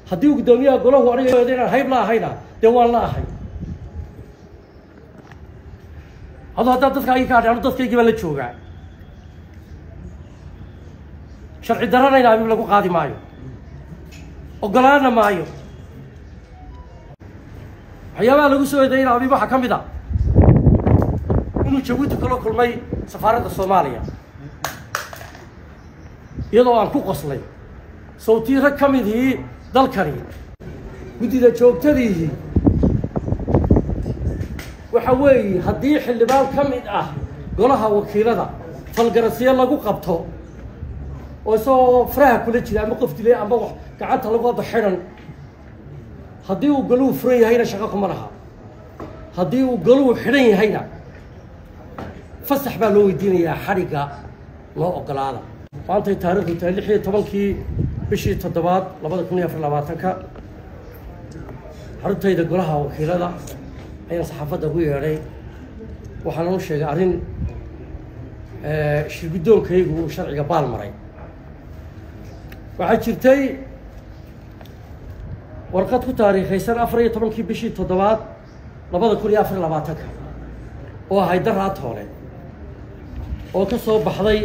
haddii gudoomiyaha golaha aniga inaan hayb la ahayna dee waan la ahay hadda dadka ay ka hadhaan dadkaygii baan la joogaa sharci darrana in Abiib lagu qaadi maayo ogolaana maayo waxyaabaha lagu soo eedeeyay Abiib waxa ka mid ah inuu Jabuuti kala kulmay safaaradda Soomaaliya iyadoo aan ku qoslay sawtii rag ka midii dalkani gudida joogtadiisii waxa weeye haddii xildhibaan ka mid ah golaha wakiilada falgarasiyo lagu qabto oo soo faraha kula jira ama qof dilay ama wax gacanta lagu wada xiran haddii uu galuhu furan yahayna shaqo kuma laha haddii uu galuhu xiran yahayna fasax baa loo weydiinayaa xariga loo ogolaada maanta taariikhdu tahay 16 bishii 7 2024 xarunta golaha wakiilada ayaan saxaafadda ugu yeeray waxaan u sheegay arrin shirgudoonkaygu uu sharciga baal maray waxaa jirtay warqad ku taariikhaysan 14 bishii 7 2024 oo ahayd daraad hore oo ka soo baxday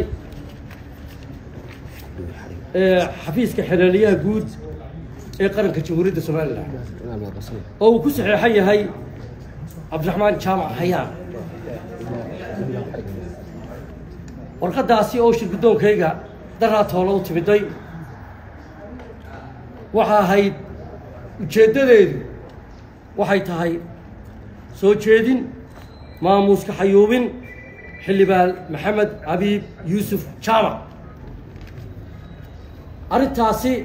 xafiiska xilaliyaha guud ee qaranka jamhuuriyadda Soomaaliland oo uu ku saxeexan yahay Cabdiraxmaan Jaamac Hayaan warqadaasi oo shirgudoonkayga daraad hore u timiday waxa ahayd ujeedadeedu waxay tahay soo jeedin maamuuska xayuubin xildhibaan Maxamed Abiib Yuusuf Jaamac arrintaasi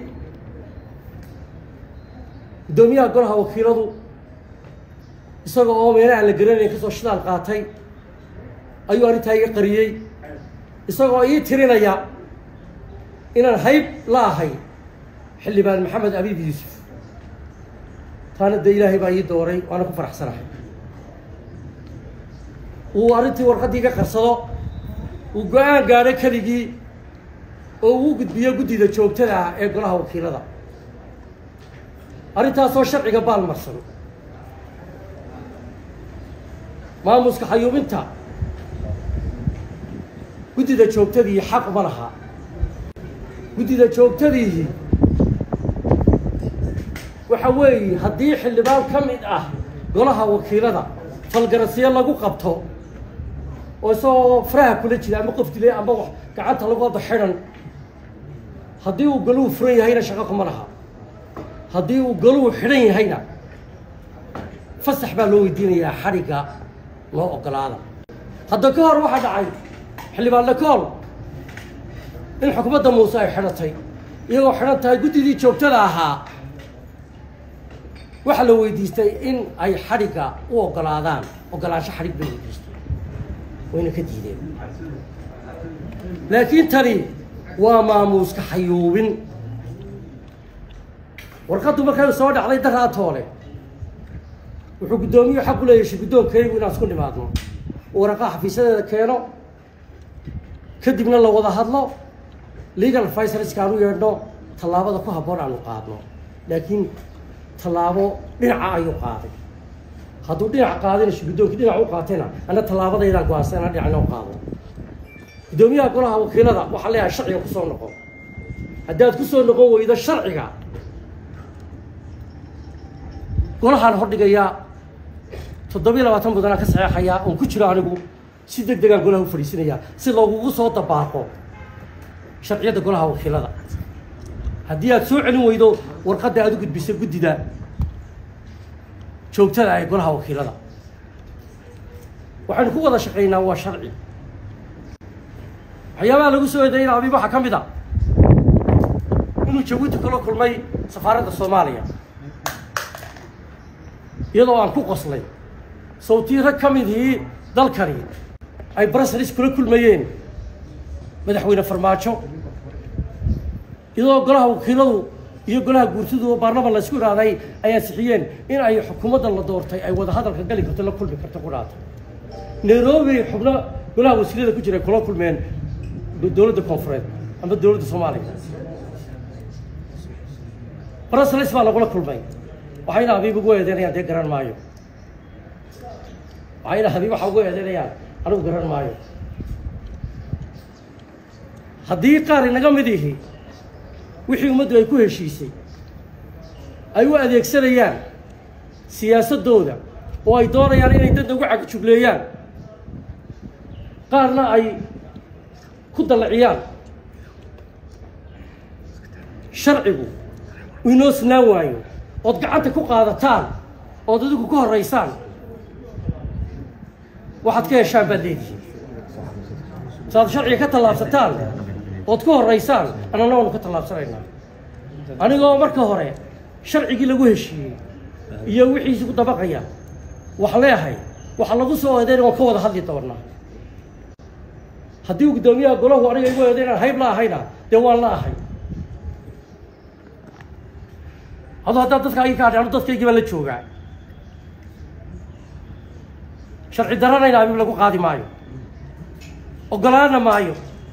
gudoomiyaha golaha wakiiladu isagoo oo meelaha la garanay ka soo shidaal qaatay ayuu arrintaa iga qariyay isagoo ii tirinaya inaan hayb la ahay xildhibaan Maxamed Abiib Yuusuf taana de ilaahay baa ii dooray waana ku faraxsanahay uu arrintii warqadii iga qarsado uu go'aan gaadhay kaligii oo uu gudbiyo gudida joogtada ah ee golaha wakiilada arrintaasoo sharciga baal marsan maamuuska xayuubinta gudida joogtadii xaq uma laha gudida joogtadii waxa weeye haddii xildhibaan ka mid ah golaha wakiilada falgarasiyo lagu qabto oo soo faraha kula jira ama qof dilay ama wax gacanta lagu wada xiran haddii uu galuhu furan yahayna shaqo kuma laha haddii uu galuhu xiran yahayna fasax baa loo weydiinayaa xariga loo ogolaada hadda ka hor waxa dhacay xildhibaan Lakool in xukuumadda Muuse ay xiratay iyagoo xiran tahay gudidii joogtada ahaa waxa la weydiistay in ay xariga u ogolaadaan ogolaansho xarig bay weydiistay wayna ka diideen laakiin tani waa maamuuska xayuubin warqaddu markay soo dhacday daraad hore wuxuu gudoomiyuhu xaq u leeyahay shirgudoonkaygu inaan isku nimaadno waraqaha xafiisadeeda keeno kadibna la wada hadlo legal advisorskaan u yeedhno tallaabada ku habboon aanu qaadno laakiin tallaabo dhinaca ayuu qaaday hadduu dhinac qaadayna shirgudoonkii dhinac u qaatayna ana tallaabadaydaan go'aansan inaan dhinacna u qaado gudoomiyaha golaha wakiilada waxaa leeyahay sharciga ku soo noqon haddaad ku soo noqon weydo sharciga golahaan hordhigayaa 27 mudanaan ka saxeexayaa oon ku jiro anigu si degdegaan golaha u fadhiisanayaa si loogugu soo dabaaqo sharciyadda golaha wakiilada haddii aad soo celin weydo warqadda aad u gudbisay guddida joogtada ee golaha wakiilada waxaynu ku wada shaqaynaa waa sharci waxyaabaha lagu soo eedeeyay Abiib waxa ka mid ah inuu Jabuuti kala kulmay safaaradda Soomaaliya iyadoo aan ku qoslay sawtii rag ka midii dalkani ay Brussels kula kulmayeen madaxweyne Farmaajo iyadoo golaha wakiiladu iyo golaha guurtidu oo baarlamaanka la isku raaday ay ansixiyeen in ay xukuumadda la doortay ay wada hadalka gali karto la kulmi karto ku dhaata Nairobi xubno golaha wasiirada ku jiray kula kulmeen dowladda koonfureed ama dowladda Soomaaliya برسلس ما نقول كل ماي وحين حبيبي قوي هذين يا دكران مايو وحين حبيبي حقوي هذين يا أنا قران مايو هدي قاري نجم ذيه وحي مدري كوه شيء أيوة هذيك سريان سياسة دولة وأيضا يعني إنت تقول عك شغليان قارنا أي كد العيال شرعه وينوس نوايو وتقعدت كقاعدتان وتدق كه الرئيسان واحد كه الشعب بديدي صار شرعي كتلاب ستان وتكه الرئيسان أنا نون كتلاب سرينا أنا لو مركه هراء شرعي كي لجوه شيء يوحي يسوق طبقية وحلاهي وحلا قصوا هذين وكوا ده حد يطورنا هديو قدامي أقوله وأنا يقول هذين هاي بلا هينا دوال لا هاي هذا تذكر كارد أنا تذكر جبل الشوقة شرعي درنا إلى أبي بلقو قادي مايو وقلانا مايو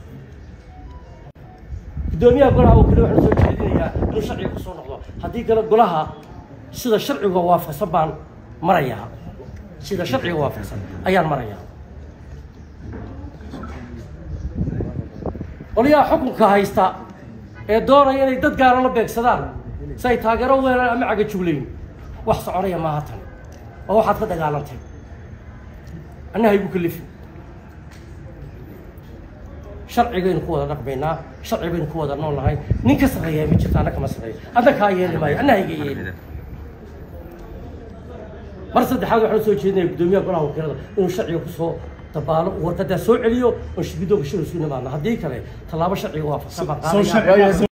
قدامي أقولها وكله إحنا سوي جديدين يا إنه شرعي قصور الله هدي قلها سيدا شرعي ووافق سبان مريها سيدا شرعي ووافق أيان مريها وليا حكمك هايستا الدورة يعني دد قارن لبيك سدان ساي تاجروا وين أما عقد شغلين وحص عريا ما هاتن أو حد كده قالنتين أنا هيبو كلف شرعي بين قوة رقبنا شرعي بين قوة نون هاي نكسر هي ميجت أنا كم سرية أنا كاي اللي ماي أنا هيجي مرصد حاجة إحنا سوي شيء بدمية قراه وكذا إنه شرعي كسو تبالو وتدسوع عليه وش بدو بشيل سوينا معنا هديك عليه طلاب شرعي وافق سبق